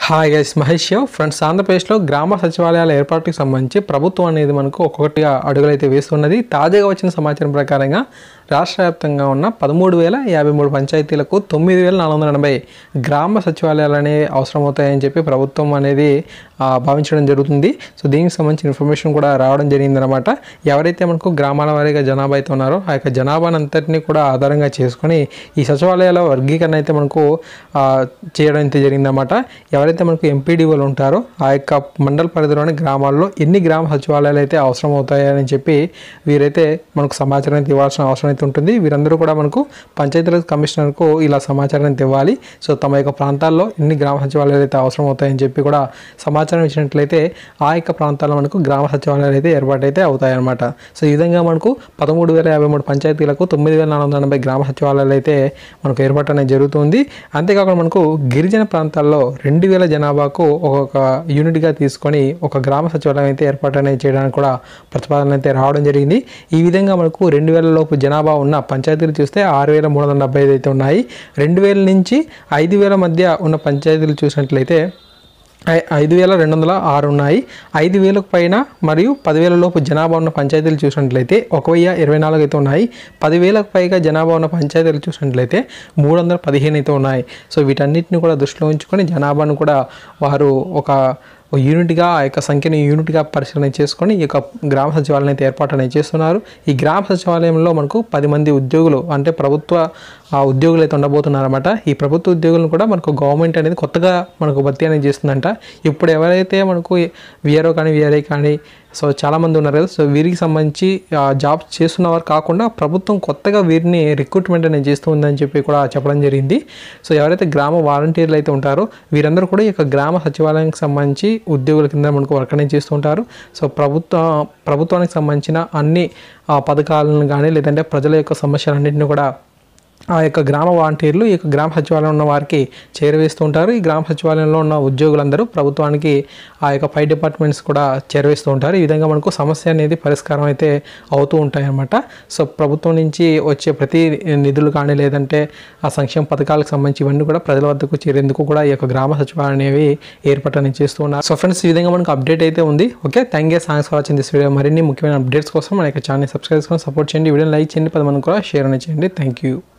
Hi guys, Mahesh friends. ఆంధ్రప్రదేశ్లో గ్రామ సచివాలయాల ఏర్పాటుకు సంబంధించి ప్రభుత్వం అనేది మనకు ఒక్కొక్కటిగా అడుగులైతే వేస్తున్నది. తాజాగా వచ్చిన సమాచారం ప్రకారంగా రాష్ట్ర వ్యాప్తంగా ఉన్న 13,053 పంచాయతీలకు 9,480 గ్రామ సచివాలయాలు అనేవి అవసరమవుతాయని చెప్పి ప్రభుత్వం అనేది భావించడం జరుగుతుంది. సో దీనికి సంబంధించిన ఇన్ఫర్మేషన్ కూడా రావడం జరిగిందనమాట. ఎవరైతే మనకు గ్రామాల వారీగా జనాభా అయితే ఉన్నారో ఆ యొక్క జనాభాను అంతటినీ కూడా ఆధారంగా చేసుకొని ఈ సచివాలయాల వర్గీకరణ అయితే మనకు చేయడం అయితే జరిగిందన్నమాట. ఎవరైతే మనకు ఎంపీడీఓలు ఉంటారో ఆ యొక్క మండల పరిధిలోని గ్రామాల్లో ఎన్ని గ్రామ సచివాలయాలు అయితే అవసరం అవుతాయని చెప్పి వీరైతే మనకు సమాచారం అయితే ఇవ్వాల్సిన అవసరం అయితే ఉంటుంది. వీరందరూ కూడా మనకు పంచాయతీరాజ్ కమిషనర్కు ఇలా సమాచారం అయితే ఇవ్వాలి. సో తమ యొక్క ప్రాంతాల్లో ఎన్ని గ్రామ సచివాలయాలు అయితే అవసరం అవుతాయని చెప్పి కూడా సమాచారం ఇచ్చినట్లయితే ఆ యొక్క ప్రాంతాల్లో మనకు గ్రామ సచివాలయాలు అయితే ఏర్పాటైతే అవుతాయన్నమాట. సో ఈ విధంగా మనకు 13,053 పంచాయతీలకు 9,480 గ్రామ సచివాలయాలు అయితే మనకు ఏర్పాటు అనేది జరుగుతుంది. అంతేకాకుండా మనకు గిరిజన ప్రాంతాల్లో 2,000 జనాభాకు ఒక్కొక్క యూనిట్గా తీసుకొని ఒక గ్రామ సచివాలయం అయితే ఏర్పాటు అనేది చేయడానికి కూడా ప్రతిపాదన అయితే రావడం జరిగింది. ఈ విధంగా మనకు 2,000 లోపు జనాభా ఉన్న పంచాయతీలు చూస్తే 6,375 అయితే ఉన్నాయి. 2,000 నుంచి 5,000 మధ్య ఉన్న పంచాయతీలు చూసినట్లయితే 5,206 ఉన్నాయి. 5,000 పైన మరియు 10,000 లోపు జనాభా ఉన్న పంచాయతీలు చూసినట్లయితే 1,024 అయితే ఉన్నాయి. 10,000కు పైగా జనాభా ఉన్న పంచాయతీలు చూసినట్లయితే 315 అయితే ఉన్నాయి. సో వీటన్నిటిని కూడా దృష్టిలో ఉంచుకొని జనాభాను కూడా వారు ఒక యూనిట్గా ఆ యొక్క సంఖ్యని యూనిట్గా పరిశీలన చేసుకొని ఈ యొక్క గ్రామ సచివాలయం అయితే ఏర్పాటు అనేది చేస్తున్నారు. ఈ గ్రామ సచివాలయంలో మనకు 10 మంది ఉద్యోగులు అంటే ప్రభుత్వ ఉద్యోగులు అయితే ఉండబోతున్నారన్నమాట. ఈ ప్రభుత్వ ఉద్యోగులను కూడా మనకు గవర్నమెంట్ అనేది కొత్తగా మనకు భర్తీ అనేది చేస్తుందంట. ఇప్పుడు ఎవరైతే మనకు విఆర్ఓ కానీ విఆర్ఐ కానీ సో చాలామంది ఉన్నారు కదా, సో వీరికి సంబంధించి జాబ్స్ చేస్తున్నవారు కాకుండా ప్రభుత్వం కొత్తగా వీరిని రిక్రూట్మెంట్ అనేది చేస్తుందని చెప్పి కూడా చెప్పడం జరిగింది. సో ఎవరైతే గ్రామ వాలంటీర్లు అయితే ఉంటారో వీరందరూ కూడా ఈ యొక్క గ్రామ సచివాలయానికి సంబంధించి ఉద్యోగుల కింద మనకు వర్క్ అనేది చేస్తూ ఉంటారు. సో ప్రభుత్వానికి సంబంధించిన అన్ని పథకాలను కానీ లేదంటే ప్రజల యొక్క సమస్యలన్నింటినీ కూడా ఆ యొక్క గ్రామ వాలంటీర్లు ఈ యొక్క గ్రామ సచివాలయం ఉన్న వారికి చేరవేస్తూ ఉంటారు. ఈ గ్రామ సచివాలయంలో ఉన్న ఉద్యోగులందరూ ప్రభుత్వానికి ఆ యొక్క 5 డిపార్ట్మెంట్స్ కూడా చేరవేస్తూ ఉంటారు. ఈ విధంగా మనకు సమస్య అనేది పరిష్కారం అయితే అవుతూ ఉంటాయన్నమాట. సో ప్రభుత్వం నుంచి వచ్చే ప్రతి నిధులు కానీ లేదంటే ఆ సంక్షేమ పథకాలకు సంబంధించి ఇవన్నీ కూడా ప్రజల వద్దకు చేరేందుకు కూడా ఈ యొక్క గ్రామ సచివాలయం అనేవి ఏర్పాటు అనేది చేస్తూ ఉన్నారు. సో ఫ్రెండ్స్, ఈ విధంగా మనకు అప్డేట్ అయితే ఉంది. Okay, thank you, thanks for watching this video. మరిన్ని ముఖ్యమైన అప్డేట్స్ కోసం మన యొక్క ఛానల్ సబ్స్క్రైబ్ చేసుకొని సపోర్ట్ చేయండి. వీడియోని లైక్ చేయండి, 10 మందికి కూడా షేర్ అనేది చేయండి. Thank you.